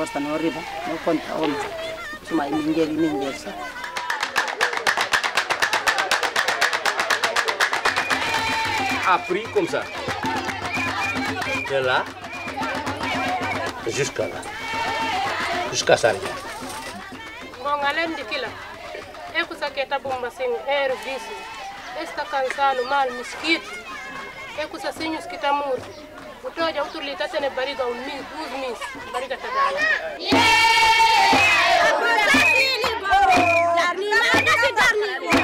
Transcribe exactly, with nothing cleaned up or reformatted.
força no riba no conta on suma ingeri ingeri sa appris comme ça de là jusqu'à là jusqu'à ça bon além de kila é que saque tá bomba sem air vice está cansado mal mosquito é que sa senhos que tá morto o toja utulita tene bariga um mil duas mil bariga tá dala yeah